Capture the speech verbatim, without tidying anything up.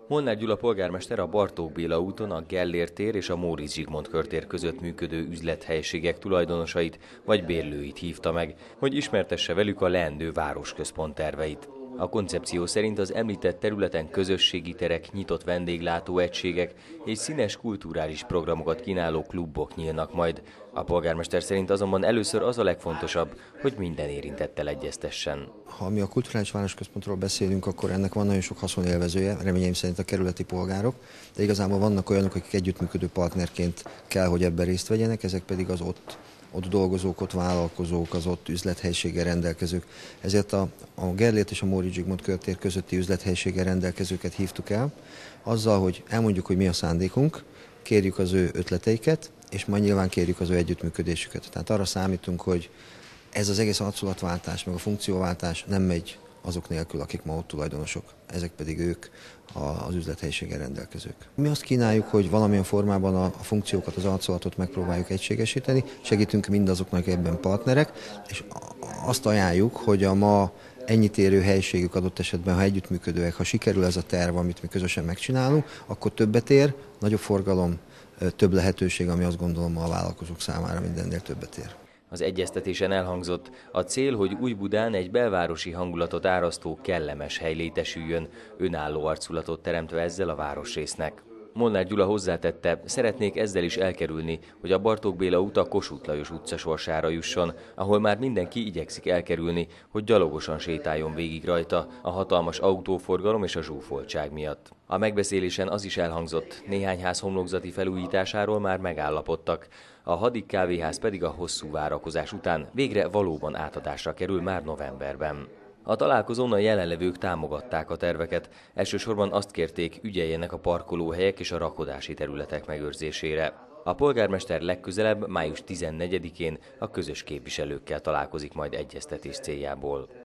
Molnár Gyula polgármester a Bartók Béla úton a Gellért tér és a Móricz Zsigmond körtér között működő üzlethelyiségek tulajdonosait vagy bérlőit hívta meg, hogy ismertesse velük a leendő városközpont terveit. A koncepció szerint az említett területen közösségi terek, nyitott vendéglátóegységek és színes kulturális programokat kínáló klubok nyílnak majd. A polgármester szerint azonban először az a legfontosabb, hogy minden érintettel egyeztessen. Ha mi a kulturális városközpontról beszélünk, akkor ennek van nagyon sok haszonélvezője, reményeim szerint a kerületi polgárok, de igazából vannak olyanok, akik együttműködő partnerként kell, hogy ebben részt vegyenek, ezek pedig az ott ott dolgozók, ott vállalkozók, az ott üzlethelyiséggel rendelkezők. Ezért a, a Gellért és a Móricz Zsigmond körtér közötti üzlethelyiséggel rendelkezőket hívtuk el, azzal, hogy elmondjuk, hogy mi a szándékunk, kérjük az ő ötleteiket, és majd nyilván kérjük az ő együttműködésüket. Tehát arra számítunk, hogy ez az egész arculatváltás, meg a funkcióváltás nem megy azok nélkül, akik ma ott tulajdonosok, ezek pedig ők az üzlethelyiséggel rendelkezők. Mi azt kínáljuk, hogy valamilyen formában a funkciókat, az arculatot megpróbáljuk egységesíteni, segítünk mindazoknak ebben partnerek, és azt ajánljuk, hogy a ma ennyit érő helyiségük adott esetben, ha együttműködőek, ha sikerül ez a terv, amit mi közösen megcsinálunk, akkor többet ér, nagyobb forgalom, több lehetőség, ami azt gondolom a vállalkozók számára mindennél többet ér. Az egyeztetésen elhangzott, a cél, hogy Újbudán egy belvárosi hangulatot árasztó kellemes hely létesüljön, önálló arculatot teremtve ezzel a városrésznek. Molnár Gyula hozzátette, szeretnék ezzel is elkerülni, hogy a Bartók Béla út a Kossuth Lajos utca sorsára jusson, ahol már mindenki igyekszik elkerülni, hogy gyalogosan sétáljon végig rajta a hatalmas autóforgalom és a zsúfoltság miatt. A megbeszélésen az is elhangzott, néhány ház homlokzati felújításáról már megállapodtak, a Hadik kávéház pedig a hosszú várakozás után végre valóban átadásra kerül már novemberben. A találkozón a jelenlevők támogatták a terveket, elsősorban azt kérték, ügyeljenek a parkolóhelyek és a rakodási területek megőrzésére. A polgármester legközelebb május tizennegyedikén a közös képviselőkkel találkozik majd egyeztetés céljából.